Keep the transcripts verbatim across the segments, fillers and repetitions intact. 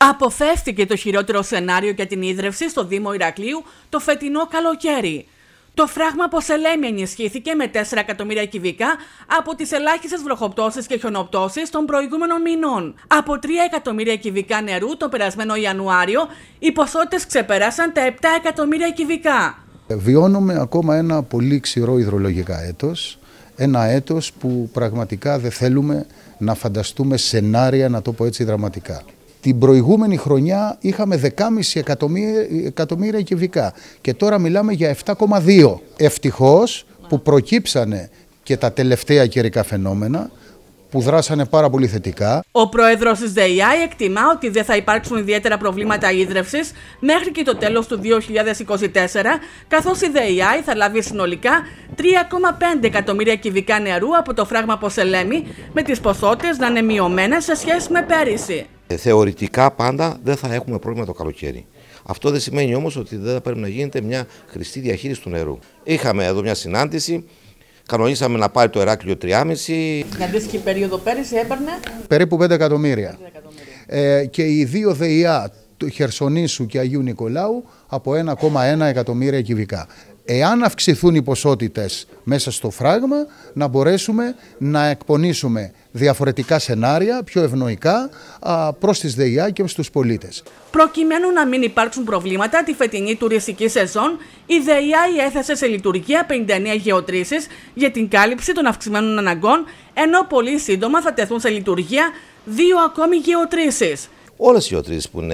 Αποφεύθηκε το χειρότερο σενάριο για την ίδρυυση στο Δήμο Ηρακλείου το φετινό καλοκαίρι. Το φράγμα Ποσελέμη ενισχύθηκε με τέσσερα εκατομμύρια κυβικά από τις ελάχιστες βροχοπτώσεις και χιονοπτώσεις των προηγούμενων μηνών. Από τρία εκατομμύρια κυβικά νερού το περασμένο Ιανουάριο, οι ποσότητες ξεπέρασαν τα επτά εκατομμύρια κυβικά. Βιώνουμε ακόμα ένα πολύ ξηρό υδρολογικά έτος, ένα έτος που πραγματικά δεν θέλουμε να φανταστούμε σενάρια, να το πω έτσι, δραματικά. Την προηγούμενη χρονιά είχαμε δεκάμισι εκατομμύρια κυβικά και τώρα μιλάμε για επτά κόμμα δύο. Ευτυχώς που προκύψανε και τα τελευταία καιρικά φαινόμενα που δράσανε πάρα πολύ θετικά. Ο πρόεδρος της ΔΕΙΑΗ εκτιμά ότι δεν θα υπάρξουν ιδιαίτερα προβλήματα ίδρυυσης μέχρι και το τέλος του δύο χιλιάδες είκοσι τέσσερα, καθώς η ΔΕΙΑΗ θα λάβει συνολικά τρία κόμμα πέντε εκατομμύρια κυβικά νερού από το φράγμα Ποσελέμη, με τις ποσότητες να είναι μειωμένες σε σχέση με πέρυσι. Θεωρητικά πάντα δεν θα έχουμε πρόβλημα το καλοκαίρι. Αυτό δεν σημαίνει όμως ότι δεν θα πρέπει να γίνεται μια χρηστή διαχείριση του νερού. Είχαμε εδώ μια συνάντηση, κανονίσαμε να πάρει το Ηράκλειο τριακόσια. Την αντίστοιχη περίοδο πέρυσι έπαιρνε περίπου πέντε εκατομμύρια. Ε, και οι δύο ΔΕΙΑ, του Χερσονήσου και Αγίου Νικολάου, από ένα κόμμα ένα εκατομμύρια κυβικά. Εάν αυξηθούν οι ποσότητες μέσα στο φράγμα, να μπορέσουμε να εκπονήσουμε διαφορετικά σενάρια, πιο ευνοϊκά, προς τις ΔΕΙΑ και στους πολίτες. Προκειμένου να μην υπάρξουν προβλήματα τη φετινή τουριστική σεζόν, η ΔΕΙΑΗ έθεσε σε λειτουργία πενήντα εννέα γεωτρήσεις για την κάλυψη των αυξημένων αναγκών, ενώ πολύ σύντομα θα τεθούν σε λειτουργία δύο ακόμη γεωτρήσεις. Όλες οι γεωτρήσεις που,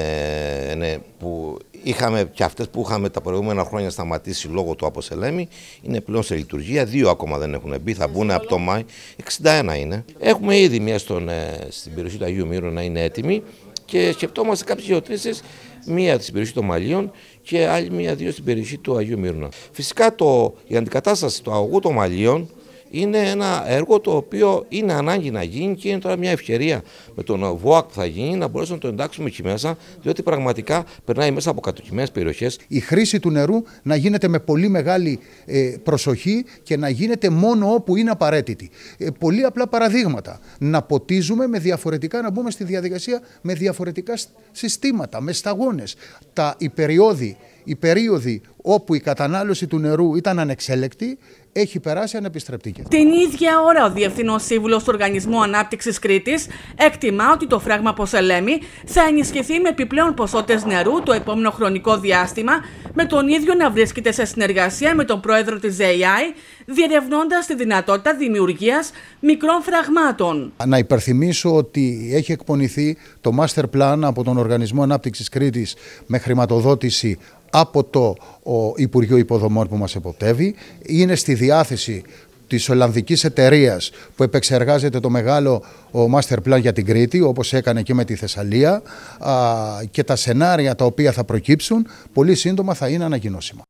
που είχαμε και αυτές που είχαμε τα προηγούμενα χρόνια σταματήσει λόγω του Ποσελέμη είναι πλέον σε λειτουργία. Δύο ακόμα δεν έχουν μπει, θα μπουν από το Μάη. εξήντα ένα είναι. Έχουμε ήδη μια στον, στην περιοχή του Αγίου Μύρου να είναι έτοιμη και σκεπτόμαστε κάποιες γεωτρήσεις, μία στην περιοχή των Μαλίων και άλλη μία-δύο στην περιοχή του Αγίου Μύρουνα. Φυσικά το, η αντικατάσταση του αγωγού των Μαλίων είναι ένα έργο το οποίο είναι ανάγκη να γίνει και είναι τώρα μια ευκαιρία με τον ΒΟΑΚ που θα γίνει να μπορέσουμε να το εντάξουμε εκεί μέσα, διότι πραγματικά περνάει μέσα από κατοικημένες περιοχές. Η χρήση του νερού να γίνεται με πολύ μεγάλη ε, προσοχή και να γίνεται μόνο όπου είναι απαραίτητη. Ε, πολύ απλά παραδείγματα. Να ποτίζουμε με διαφορετικά, να μπούμε στη διαδικασία με διαφορετικά συστήματα, με σταγόνες. Τα, οι, περιόδοι, οι περίοδοι όπου η κατανάλωση του νερού ήταν ανεξέλεκτη, έχει περάσει ανεπιστρεπτική. Την ίδια ώρα, ο Διευθύνων Σύμβουλος του Οργανισμού Ανάπτυξης Κρήτης εκτιμά ότι το φράγμα Ποσελέμη θα ενισχυθεί με επιπλέον ποσότητες νερού το επόμενο χρονικό διάστημα, με τον ίδιο να βρίσκεται σε συνεργασία με τον πρόεδρο της ΔΕΙΑΗ, διερευνώντας τη δυνατότητα δημιουργίας μικρών φραγμάτων. Να υπενθυμίσω ότι έχει εκπονηθεί το Master Plan από τον Οργανισμό Ανάπτυξης Κρήτης με χρηματοδότηση από το ο Υπουργείο Υποδομών που μας εποπτεύει. Είναι στη διάθεση της Ολλανδικής εταιρείας που επεξεργάζεται το μεγάλο ο Master Plan για την Κρήτη, όπως έκανε και με τη Θεσσαλία, α, και τα σενάρια τα οποία θα προκύψουν πολύ σύντομα θα είναι ανακοινώσιμα.